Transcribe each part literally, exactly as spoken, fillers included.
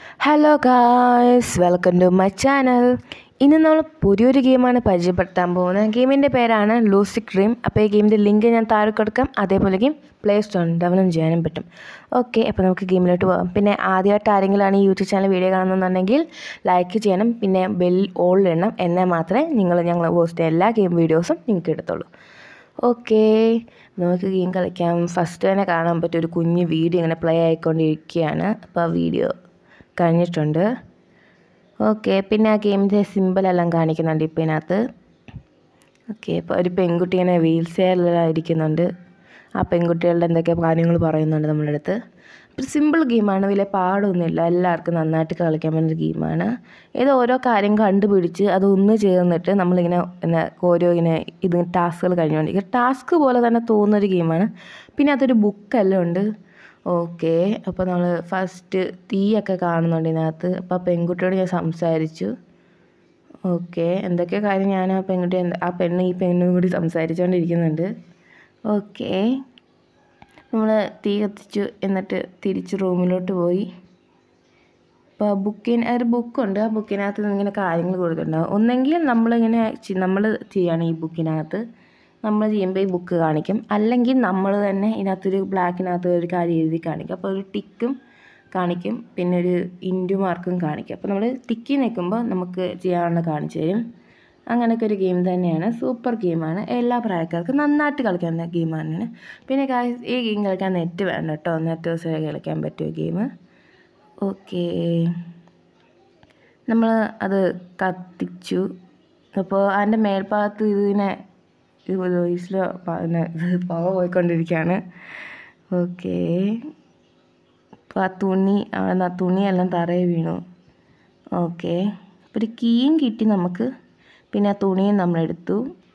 Hello guys, welcome to my channel. ഇന്ന് നമ്മൾ പുതിയൊരു ഗെയിമാണ് പരിചയപ്പെടുത്താൻ പോകുന്നത്. ഗെയിമിൻ്റെ പേരാണ് ലൂസിഡ് ഡ്രീം. അപ്പോൾ ഈ ഗെയിമിൻ്റെ ലിങ്ക് ഞാൻ താഴെ കൊടുക്കാം. അതേപോലെ ഗെയിം പ്ലേ സ്റ്റോറിൽ ഡൗൺലോഡ് ചെയ്യാനും പറ്റും. ഓക്കെ, അപ്പോൾ നമുക്ക് ഗെയിമിലോട്ട് പോകാം. പിന്നെ ആദ്യമായിട്ട് ആരെങ്കിലാണ് ഈ യൂട്യൂബ് ചാനൽ വീഡിയോ കാണുന്നുണ്ടെങ്കിൽ ലൈക്ക് ചെയ്യണം, പിന്നെ ബെൽ ഓൾ ഇടണം. എന്നാൽ മാത്രമേ നിങ്ങൾ ഞങ്ങൾ പോസ്റ്റ് എല്ലാ ഗെയിം വീഡിയോസും നിങ്ങൾക്ക് എടുത്തുള്ളൂ. ഓക്കെ, നമുക്ക് ഗെയിം കളിക്കാം. ഫസ്റ്റ് തന്നെ കാണാൻ പറ്റിയ ഒരു കുഞ്ഞ് വീഡിയോ ഇങ്ങനെ പ്ലേ ആയിക്കൊണ്ടിരിക്കുകയാണ്. അപ്പോൾ ആ വീഡിയോ കഴിഞ്ഞിട്ടുണ്ട്. ഓക്കെ, പിന്നെ ആ ഗെയിമിൻ്റെ സിമ്പിളെല്ലാം കാണിക്കുന്നുണ്ട് ഇപ്പോൾ ഇതിനകത്ത്. ഓക്കെ, ഇപ്പോൾ ഒരു പെൺകുട്ടി ഇങ്ങനെ വീൽ ചെയറിലെല്ലാം ഇരിക്കുന്നുണ്ട്. ആ പെൺകുട്ടികളുടെ എന്തൊക്കെ കാര്യങ്ങൾ പറയുന്നുണ്ട് നമ്മുടെ അടുത്ത്. ഒരു സിമ്പിൾ ഗെയിമാണ്, വലിയ പാടൊന്നുമില്ല, എല്ലാവർക്കും നന്നായിട്ട് കളിക്കാൻ പറ്റുന്ന ഗെയിമാണ്. ഇത് ഓരോ കാര്യം കണ്ടുപിടിച്ച് അതൊന്ന് ചേർന്നിട്ട് നമ്മളിങ്ങനെ പിന്നെ ഓരോ ഇങ്ങനെ ഇത് ടാസ്കുകൾ കഴിഞ്ഞുകൊണ്ടിരിക്കും. ടാസ്ക് പോലെ തന്നെ തോന്നുന്നൊരു ഗെയിമാണ്. പിന്നെ അതൊരു ബുക്കെല്ലാം ഉണ്ട്. ഓക്കെ, അപ്പോൾ നമ്മൾ ഫസ്റ്റ് തീയൊക്കെ കാണുന്നുണ്ട് ഇതിനകത്ത്. അപ്പോൾ ആ പെൺകുട്ടിയോട് ഞാൻ സംസാരിച്ചു. ഓക്കെ, എന്തൊക്കെ കാര്യം ഞാൻ ആ പെൺകുട്ടി ആ പെണ്ണ് ഈ പെണ്ണും കൂടി സംസാരിച്ചുകൊണ്ടിരിക്കുന്നുണ്ട്. ഓക്കെ, നമ്മൾ തീ കത്തിച്ചു, എന്നിട്ട് തിരിച്ച് റൂമിലോട്ട് പോയി. അപ്പോൾ ബുക്കിന് ഒരു ബുക്കുണ്ട്. ആ ബുക്കിനകത്ത് ഇങ്ങനെ കാര്യങ്ങൾ കൊടുത്തിട്ടുണ്ടാകും. ഒന്നെങ്കിൽ നമ്മളിങ്ങനെ നമ്മൾ ചെയ്യാണ് ഈ ബുക്കിനകത്ത്, നമ്മൾ ചെയ്യുമ്പോൾ ഈ ബുക്ക് കാണിക്കും. അല്ലെങ്കിൽ നമ്മൾ തന്നെ ഇതിനകത്തൊരു ബ്ലാക്കിനകത്ത് ഒരു കാര്യം എഴുതി കാണിക്കും. അപ്പോൾ ഒരു ടിക്കും കാണിക്കും, പിന്നെ ഒരു ഇൻറ്റു മാർക്കും കാണിക്കും. അപ്പോൾ നമ്മൾ ടിക്കി നിൽക്കുമ്പോൾ നമുക്ക് ചെയ്യാനുള്ള കാണിച്ചു തരും. അങ്ങനെയൊക്കെ ഒരു ഗെയിം തന്നെയാണ്. സൂപ്പർ ഗെയിമാണ്, എല്ലാ പ്രായക്കാർക്കും നന്നായിട്ട് കളിക്കാവുന്ന ഗെയിമാണ്. പിന്നെ ഈ ഗെയിം കളിക്കാൻ നെറ്റ് വേണ്ട കേട്ടോ, നെറ്റ് ദിവസം കളിക്കാൻ പറ്റുമോ ഗെയിം. ഓക്കെ, നമ്മൾ അത് കത്തിച്ചു. അപ്പോൾ അതിൻ്റെ മേൽഭാഗത്ത് ഇതിനെ വോയിസിലോ പിന്നെ പുക പോയിക്കൊണ്ടിരിക്കുകയാണ്. ഓക്കെ, അപ്പോൾ ആ തുണി ആ തുണിയെല്ലാം തറയിൽ വീണു. ഓക്കെ, അപ്പോൾ ഒരു കീയും കിട്ടി നമുക്ക്. പിന്നെ ആ തുണിയും നമ്മളെടുത്തു.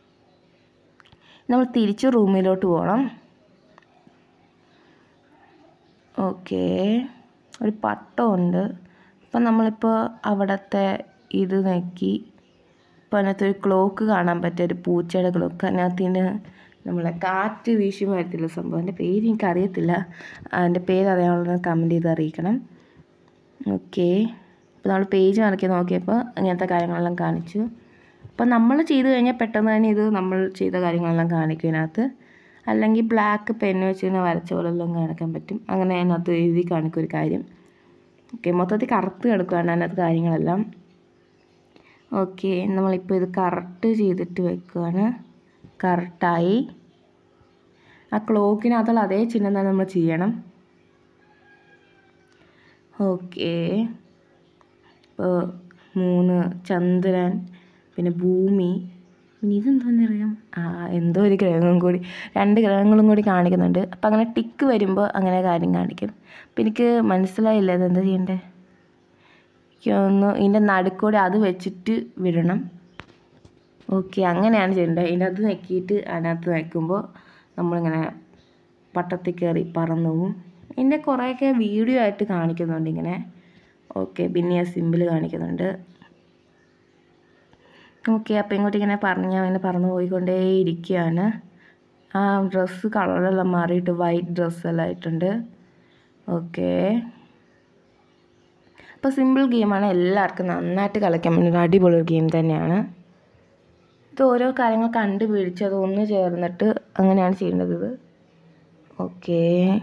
നമ്മൾ തിരിച്ച് റൂമിലോട്ട് പോകണം. ഓക്കെ, ഒരു പട്ടമുണ്ട്. അപ്പം നമ്മളിപ്പോൾ അവിടുത്തെ ഇത് നോക്കി. അപ്പോൾ അതിനകത്ത് ഒരു ക്ലോക്ക് കാണാൻ പറ്റും, ഒരു പൂച്ചയുടെ ക്ലോക്ക്. അതിനകത്തിന് നമ്മളെ കാറ്റ് വീശി വരത്തില്ല സംഭവം. അതിൻ്റെ പേര് എനിക്കറിയത്തില്ല. അതിൻ്റെ പേര് അറിയാനുള്ളത് കമൻറ്റ് ചെയ്ത് അറിയിക്കണം. ഓക്കെ, അപ്പോൾ നമ്മൾ പേജ് മറക്കി നോക്കിയപ്പോൾ അങ്ങനത്തെ കാര്യങ്ങളെല്ലാം കാണിച്ചു. അപ്പോൾ നമ്മൾ ചെയ്ത് കഴിഞ്ഞാൽ പെട്ടെന്ന് തന്നെ ഇത് നമ്മൾ ചെയ്ത കാര്യങ്ങളെല്ലാം കാണിക്കും ഇതിനകത്ത്. അല്ലെങ്കിൽ ബ്ലാക്ക് പെന്ന് വെച്ച് ഇങ്ങനെ വരച്ച പോലെല്ലാം കാണിക്കാൻ പറ്റും. അങ്ങനെ അതിനകത്ത് എഴുതി കാണിക്കും ഒരു കാര്യം. ഓക്കെ, മൊത്തത്തിൽ കറുത്ത് കിടക്കുകയാണ് അതിനകത്ത് കാര്യങ്ങളെല്ലാം. ഓക്കെ, നമ്മളിപ്പോൾ ഇത് കറക്റ്റ് ചെയ്തിട്ട് വെക്കുകയാണ്. കറക്റ്റായി. ആ ക്ലോക്കിനകത്തുള്ള അതേ ചിഹ്നം തന്നെ നമ്മൾ ചെയ്യണം. ഓക്കെ, ഇപ്പോൾ മൂന്ന് ചന്ദ്രൻ, പിന്നെ ഭൂമി, പിന്നെ ഇതെന്താണെന്നറിയാം, ആ എന്തോ ഒരു ഗ്രഹവും കൂടി, രണ്ട് ഗ്രഹങ്ങളും കൂടി കാണിക്കുന്നുണ്ട്. അപ്പം അങ്ങനെ ടിക്ക് വരുമ്പോൾ അങ്ങനെ കാര്യം കാണിക്കും. അപ്പം എനിക്ക് മനസ്സിലായില്ല ഇതെന്താ ചെയ്യണ്ടേ. ഒന്ന് ഇതിൻ്റെ നടുക്കൂടെ അത് വെച്ചിട്ട് വിടണം. ഓക്കെ, അങ്ങനെയാണ് ചെയ്യേണ്ടത്. ഇതിനകത്ത് നെക്കിയിട്ട് അതിനകത്ത് വയ്ക്കുമ്പോൾ നമ്മളിങ്ങനെ പട്ടത്തിൽ കയറി പറന്നു പോവും. ഇതിൻ്റെ കുറേയൊക്കെ വീഡിയോ ആയിട്ട് കാണിക്കുന്നുണ്ട് ഇങ്ങനെ. ഓക്കെ, പിന്നെ ആ സിമ്പിൾ കാണിക്കുന്നുണ്ട്. ഓക്കെ, അപ്പോൾ ഇങ്ങോട്ട് ഇങ്ങനെ പറഞ്ഞാൽ അങ്ങനെ പറന്ന് പോയിക്കൊണ്ടേ ഇരിക്കുകയാണ്. ആ ഡ്രസ്സ് കളറെല്ലാം മാറിയിട്ട് വൈറ്റ് ഡ്രസ്സെല്ലാം ആയിട്ടുണ്ട്. ഓക്കെ, അപ്പോൾ സിമ്പിൾ ഗെയിമാണ്, എല്ലാവർക്കും നന്നായിട്ട് കളിക്കാൻ പറ്റുന്ന അടിപൊളി ഒരു ഗെയിം തന്നെയാണ്. ഇത് ഓരോ കാര്യങ്ങൾ കണ്ടുപിടിച്ച് അത് ഒന്ന് ചേർന്നിട്ട് അങ്ങനെയാണ് ചെയ്യേണ്ടത് ഇത്. ഓക്കെ,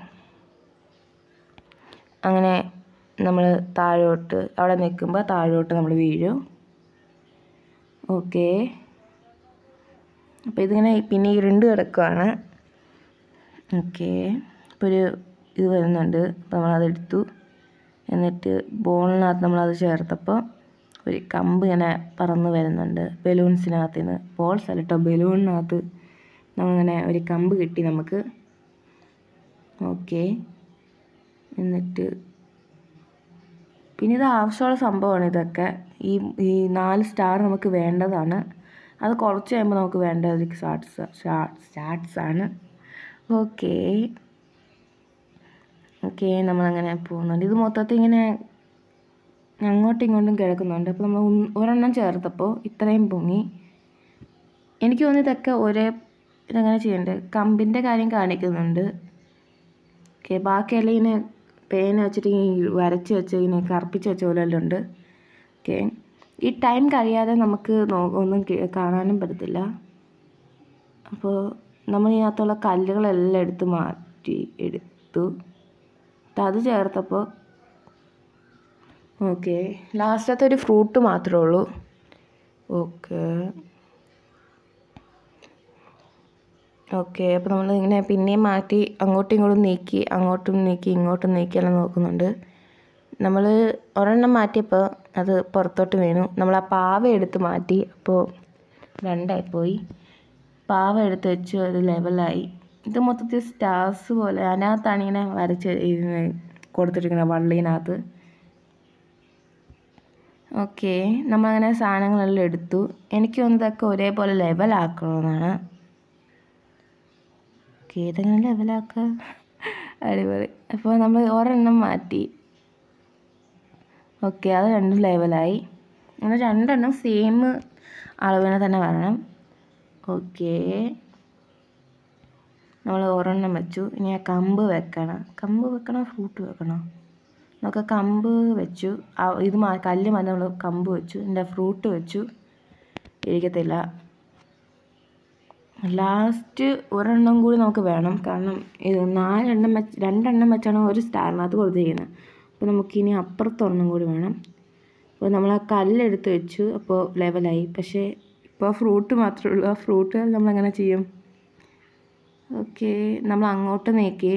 അങ്ങനെ നമ്മൾ താഴോട്ട് അവിടെ നിൽക്കുമ്പോൾ താഴോട്ട് നമ്മൾ വീഴും. ഓക്കെ, അപ്പോൾ ഇതിങ്ങനെ പിന്നെ ഇരുണ്ട് കിടക്കുകയാണ്. ഓക്കെ, ഇപ്പോൾ ഒരു ഇത് വരുന്നുണ്ട്. അപ്പോൾ നമ്മളതെടുത്തു. എന്നിട്ട് ബോളിനകത്ത് നമ്മളത് ചേർത്തപ്പോൾ ഒരു കമ്പ് ഇങ്ങനെ പറന്ന് വരുന്നുണ്ട് ബലൂൺസിനകത്ത് നിന്ന്. ബോൾസ് അല്ല കേട്ടോ, ബലൂണിനകത്ത് നമ്മളിങ്ങനെ ഒരു കമ്പ് കിട്ടി നമുക്ക്. ഓക്കെ, എന്നിട്ട് പിന്നെ ഇത് ആവശ്യമുള്ള സംഭവമാണ് ഇതൊക്കെ. ഈ ഈ നാല് സ്റ്റാർ നമുക്ക് വേണ്ടതാണ്. അത് കുറച്ച് കഴിയുമ്പോൾ നമുക്ക് വേണ്ടത് സ്റ്റാർട്ട്സ് സ്റ്റാർട്ട്സ് ആണ്. ഓക്കെ ഓക്കെ നമ്മളങ്ങനെ പോകുന്നുണ്ട്. ഇത് മൊത്തത്തിൽ ഇങ്ങനെ അങ്ങോട്ടും ഇങ്ങോട്ടും കിടക്കുന്നുണ്ട്. അപ്പോൾ നമ്മൾ ഒരെണ്ണം ചേർത്തപ്പോൾ ഇത്രയും പൊങ്ങി. എനിക്ക് തോന്നി ഇതൊക്കെ ഒരേ ഇതങ്ങനെ ചെയ്യേണ്ടത്. കമ്പിൻ്റെ കാര്യം കാണിക്കുന്നുണ്ട്. ഓക്കെ, ബാക്കിയെല്ലാം ഇങ്ങനെ പേന വെച്ചിട്ട് വരച്ച് വെച്ച് ഇങ്ങനെ കറുപ്പിച്ച് വെച്ച പോലെ എല്ലാം ഉണ്ട്. ഓക്കെ, ഈ ടൈം കഴിയാതെ നമുക്ക് ഒന്നും കാണാനും പറ്റത്തില്ല. അപ്പോൾ നമ്മൾ ഇതിനകത്തുള്ള കല്ലുകളെല്ലാം എടുത്ത് മാറ്റി എടുത്തു. അത് ചേർത്തപ്പോൾ ഓക്കെ, ലാസ്റ്റത്തെ ഒരു ഫ്രൂട്ട് മാത്രമേ ഉള്ളൂ. ഓക്കെ ഓക്കെ അപ്പോൾ നമ്മൾ ഇങ്ങനെ പിന്നെയും മാറ്റി അങ്ങോട്ടും ഇങ്ങോട്ടും നീക്കി അങ്ങോട്ടും നീക്കി ഇങ്ങോട്ടും നീക്കിയെല്ലാം നോക്കുന്നുണ്ട്. നമ്മൾ ഒരെണ്ണം മാറ്റിയപ്പോൾ അത് പുറത്തോട്ട് വീണു. നമ്മൾ ആ പാവ എടുത്ത് മാറ്റി, അപ്പോൾ രണ്ടായിപ്പോയി. പാവ എടുത്ത് വെച്ചു, അത് ലെവലായി. ഇത് മൊത്തത്തിൽ സ്റ്റാർസ് പോലെ അതിനകത്താണ് ഇങ്ങനെ വരച്ച് ഇതിന് കൊടുത്തിരിക്കുന്നത്, വള്ളീനകത്ത്. ഓക്കെ, നമ്മളങ്ങനെ സാധനങ്ങളെല്ലാം എടുത്തു. എനിക്ക് തോന്നുന്നതൊക്കെ ഒരേപോലെ ലെവലാക്കണമെന്നാണ്. ഓക്കെ, ഇതെങ്ങനെ ലെവലാക്കുക? അടിപൊളി. അപ്പോൾ നമ്മൾ ഒരെണ്ണം മാറ്റി. ഓക്കെ, അത് രണ്ടും ലെവലായി. അങ്ങനെ രണ്ടെണ്ണം സെയിം അളവിനെ തന്നെ വരണം. ഓക്കെ, നമ്മൾ ഒരെണ്ണം വെച്ചു. ഇനി ആ കമ്പ് വെക്കണം. കമ്പ് വെക്കണോ ഫ്രൂട്ട് വെക്കണോ? നമുക്ക് കമ്പ് വെച്ചു. ഇത് കല്ല് മതി, നമ്മൾ കമ്പ് വെച്ചു. എൻ്റെ ഫ്രൂട്ട് വെച്ചു, ഇരിക്കത്തില്ല. ലാസ്റ്റ് ഒരെണ്ണം കൂടി നമുക്ക് വേണം, കാരണം ഇത് നാലെണ്ണം വെച്ച് രണ്ടെണ്ണം വെച്ചാണ് ഒരു സ്റ്റാറിനകത്ത് കൊടുത്തിരിക്കുന്നത്. അപ്പോൾ നമുക്കിനി അപ്പുറത്തൊരെണ്ണം കൂടി വേണം. അപ്പോൾ നമ്മൾ ആ കല്ലെടുത്ത് വെച്ചു, അപ്പോൾ ലെവലായി. പക്ഷേ ഇപ്പോൾ ഫ്രൂട്ട് മാത്രമേ ഉള്ളൂ. ആ ഫ്രൂട്ട് നമ്മളെങ്ങനെ ചെയ്യും? ഓക്കെ, നമ്മൾ അങ്ങോട്ട് നീക്കി.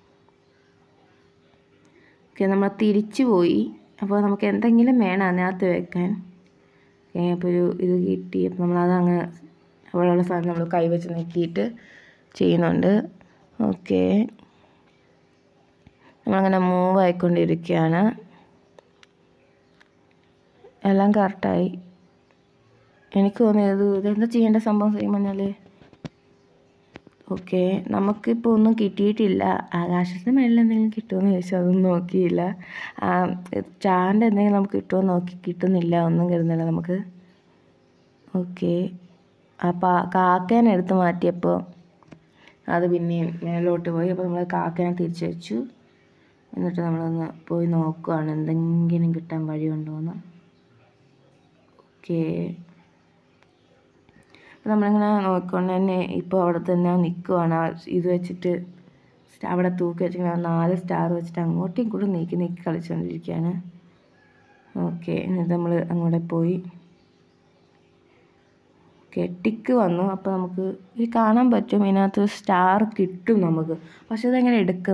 ഓക്കെ, നമ്മൾ തിരിച്ചു പോയി. അപ്പോൾ നമുക്ക് എന്തെങ്കിലും വേണം അതിനകത്ത് വെക്കാൻ. ഓക്കെ, അപ്പോൾ ഒരു ഇത് കിട്ടി. അപ്പോൾ നമ്മളത് അങ്ങ് അവിടെയുള്ള സാധനം നമ്മൾ കൈവച്ച് നീക്കിയിട്ട് ചെയ്യുന്നുണ്ട്. ഓക്കെ, നമ്മളങ്ങനെ മൂവ് ആയിക്കൊണ്ടിരിക്കുകയാണ്. എല്ലാം കറക്റ്റായി. എനിക്ക് തോന്നിയത് ഇതെന്താ ചെയ്യേണ്ട സംഭവം ചെയ്യുമ്പോൾ. ഓക്കെ, നമുക്കിപ്പോൾ ഒന്നും കിട്ടിയിട്ടില്ല. ആകാശത്തിന് മേളിൽ എന്തെങ്കിലും കിട്ടുമെന്ന് ചോദിച്ചാൽ അതൊന്നും നോക്കിയില്ല. ചാണ്ട് എന്തെങ്കിലും നമുക്ക് കിട്ടുമോ നോക്കി, കിട്ടുന്നില്ല, ഒന്നും കിട്ടുന്നില്ല നമുക്ക്. ഓക്കെ, അപ്പോൾ കാക്കേനെ എടുത്ത് മാറ്റിയപ്പോൾ അത് പിന്നെയും മേലോട്ട് പോയി. അപ്പോൾ നമ്മൾ കാക്കേനെ തിരിച്ചു വെച്ചു. എന്നിട്ട് നമ്മളൊന്ന് പോയി നോക്കുകയാണ് എന്തെങ്കിലും കിട്ടാൻ വഴിയുണ്ടോയെന്ന്. ഓക്കെ, അപ്പോൾ നമ്മളിങ്ങനെ നോക്കിക്കൊണ്ട് തന്നെ ഇപ്പോൾ അവിടെ തന്നെ നിൽക്കുവാണ്. ഇത് വെച്ചിട്ട് അവിടെ തൂക്കി വെച്ചിങ്ങനെ നാല് സ്റ്റാർ വെച്ചിട്ട് അങ്ങോട്ടും ഇങ്ങോട്ടും നീക്കി നീക്കി കളിച്ചുകൊണ്ടിരിക്കുകയാണ്. ഓക്കെ, എന്നിട്ട് നമ്മൾ അങ്ങോട്ട് പോയി. ഓക്കെ, ടിക്ക് വന്നു. അപ്പോൾ നമുക്ക് ഇത് കാണാൻ പറ്റും, ഇതിനകത്ത് സ്റ്റാർ കിട്ടും നമുക്ക്. പക്ഷെ ഇതെങ്ങനെ എടുക്കും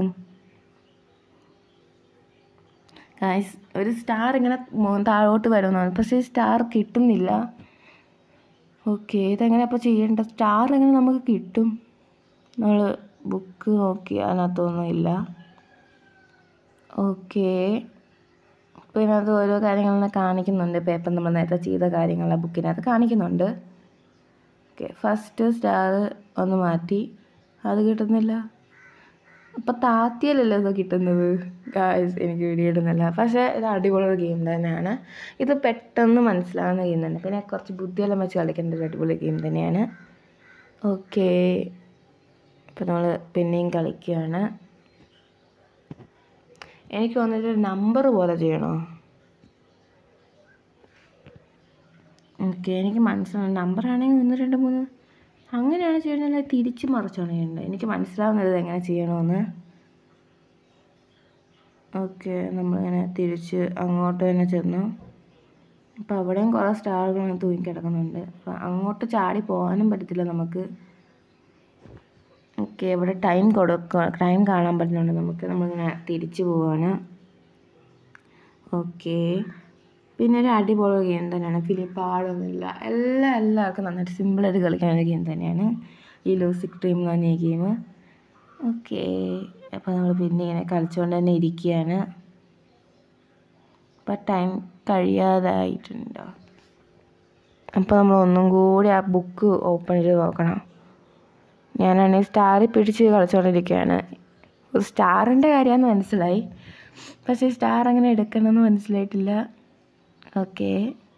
ഗായ്സ്? ഒരു സ്റ്റാർ ഇങ്ങനെ താഴോട്ട് വരുന്നതാണ്, പക്ഷേ സ്റ്റാർ കിട്ടുന്നില്ല. ഓക്കെ, ഇതെങ്ങനെ അപ്പോൾ ചെയ്യേണ്ട? സ്റ്റാർ എങ്ങനെ നമുക്ക് കിട്ടും? നമ്മൾ ബുക്ക് നോക്കി അതിനകത്തൊന്നും ഇല്ല. ഓക്കെ, അപ്പോൾ ഇതിനകത്ത് ഓരോ കാര്യങ്ങളെല്ലാം കാണിക്കുന്നുണ്ട്. പേപ്പർ നമ്മൾ നേരത്തെ ചെയ്ത കാര്യങ്ങളെല്ലാം ബുക്കിനകത്ത് കാണിക്കുന്നുണ്ട്. ഓക്കെ, ഫസ്റ്റ് സ്റ്റാർ ഒന്ന് മാറ്റി, അത് കിട്ടുന്നില്ല. അപ്പോൾ താത്തിയല്ലല്ലോ ഇത് കിട്ടുന്നത് ഗായ്സ്. എനിക്ക് വീഡിയോ ഇടുന്നില്ല, പക്ഷേ ഇത് അടിപൊളി ഗെയിം തന്നെയാണ്. ഇത് പെട്ടെന്ന് മനസ്സിലാവുന്ന ഗെയിം തന്നെ, പിന്നെ കുറച്ച് ബുദ്ധിയെല്ലാം വെച്ച് കളിക്കേണ്ട ഒരു അടിപൊളി ഗെയിം തന്നെയാണ്. ഓക്കെ, ഇപ്പോൾ നമ്മൾ പിന്നെയും കളിക്കുകയാണ്. എനിക്ക് തോന്നിയിട്ട് നമ്പർ പോലെ ചെയ്യണോ? ഓക്കെ, എനിക്ക് മനസ്സിലാവും. നമ്പറാണെങ്കിൽ ഒന്ന് രണ്ട് മൂന്ന് അങ്ങനെയാണ് ചെയ്യണത്, തിരിച്ച് മറിച്ചാണ് ചെയ്യേണ്ടത്. എനിക്ക് മനസ്സിലാവുന്നത് എങ്ങനെ ചെയ്യണമെന്ന്. ഓക്കെ, നമ്മളിങ്ങനെ തിരിച്ച് അങ്ങോട്ട് തന്നെ ചെന്നു. അപ്പോൾ അവിടെയും കുറേ സ്റ്റാറുകൾ തൂങ്ങി കിടക്കുന്നുണ്ട്. അപ്പോൾ അങ്ങോട്ട് ചാടി പോകാനും പറ്റത്തില്ല നമുക്ക്. ഓക്കെ, ഇവിടെ ടൈം കൊടുക്കുക, ടൈം കാണാൻ പറ്റുന്നുണ്ട് നമുക്ക്. നമ്മളിങ്ങനെ തിരിച്ച് പോവാണ്. ഓക്കെ, പിന്നെ ഒരു അടിപൊളി ഗെയിം തന്നെയാണ്. ഫിലിപ്പാടൊന്നുമില്ല, എല്ലാ എല്ലാവർക്കും നന്നായിട്ട് സിമ്പിളായിട്ട് കളിക്കാൻ ഒരു ഗെയിം തന്നെയാണ് ഈ ലൂസിഡ് ഡ്രീം എന്ന് പറഞ്ഞ ഈ ഗെയിം. ഓക്കെ, അപ്പോൾ നമ്മൾ പിന്നെ ഇങ്ങനെ കളിച്ചുകൊണ്ട് തന്നെ ഇരിക്കുകയാണ്. അപ്പോൾ ടൈം കഴിയാതായിട്ടുണ്ടോ? അപ്പോൾ നമ്മൾ ഒന്നും കൂടി ആ ബുക്ക് ഓപ്പൺ ചെയ്ത് നോക്കണം. ഞാനാണെങ്കിൽ സ്റ്റാറിൽ പിടിച്ച് കളിച്ചുകൊണ്ടിരിക്കുകയാണ്. ഒരു സ്റ്റാറിൻ്റെ കാര്യമാണെന്ന് മനസ്സിലായി, പക്ഷേ സ്റ്റാർ അങ്ങനെ എടുക്കണമെന്ന് മനസ്സിലായിട്ടില്ല. ഓക്കെ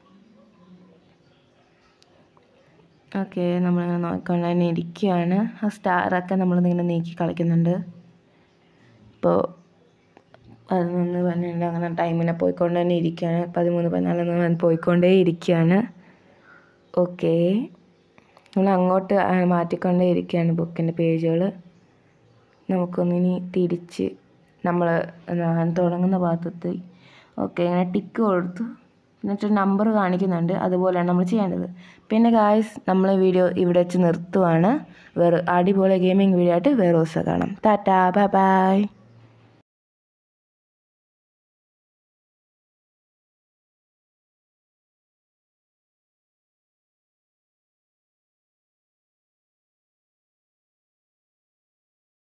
ഓക്കെ നമ്മളിങ്ങനെ നോക്കിക്കൊണ്ട് തന്നെ ഇരിക്കുകയാണ്. ആ സ്റ്റാറൊക്കെ നമ്മളിങ്ങനെ നീക്കി കളിക്കുന്നുണ്ട്. ഇപ്പോൾ പതിനൊന്ന് പന്ത്രണ്ട് അങ്ങനെ ടൈമിനെ പോയിക്കൊണ്ട് തന്നെ ഇരിക്കുകയാണ്. പതിമൂന്ന് പതിനാല് പോയിക്കൊണ്ടേ ഇരിക്കുകയാണ്. ഓക്കെ, നമ്മൾ അങ്ങോട്ട് മാറ്റിക്കൊണ്ടേ ഇരിക്കുകയാണ് ബുക്കിൻ്റെ പേജുകൾ. നമുക്കൊന്നിനി തിരിച്ച് നമ്മൾ തുടങ്ങുന്ന ഭാഗത്തെത്തി. ഓക്കെ, ഇങ്ങനെ ടിക്ക് കൊടുത്തു എന്നിട്ട് നമ്പർ കാണിക്കുന്നുണ്ട്. അതുപോലെയാണ് നമ്മൾ ചെയ്യേണ്ടത്. പിന്നെ ഗായ്സ്, നമ്മൾ വീഡിയോ ഇവിടെ വെച്ച് നിർത്തുവാണ്. വേറെ അടിപൊളി ഗെയിമിംഗ് വീഡിയോ ആയിട്ട് വേറെ ദിവസം കാണാം. Tata, bye by.